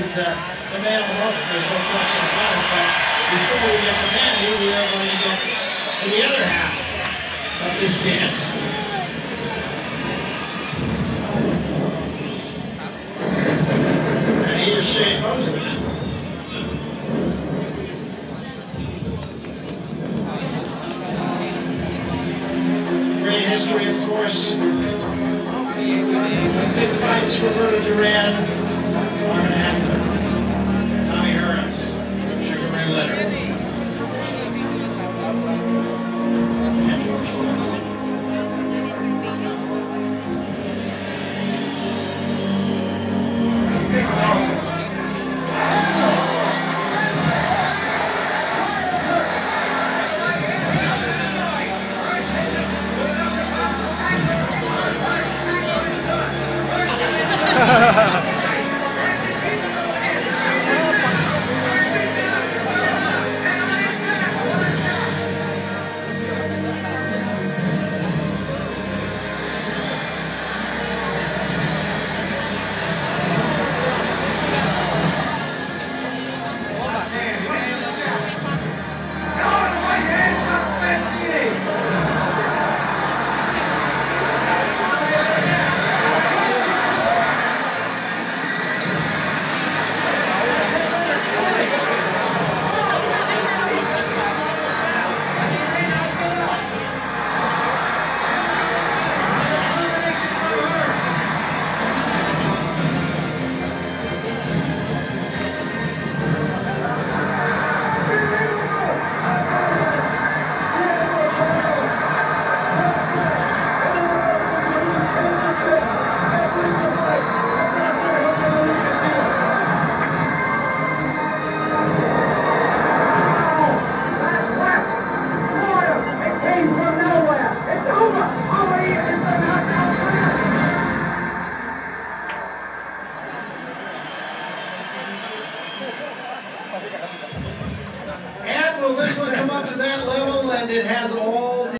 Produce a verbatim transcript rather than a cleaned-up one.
is uh, the man of the moment. There's no question about it. But before we get to Manny, we are going to get to the other half of this dance. And he is Shane Mosley. Great history, of course. Big fights, Roberto Duran, Marvin Hagler, Tommy Hearns, Sugar Ray Leonard, and George Foreman. And will this one come up to that level? And it has all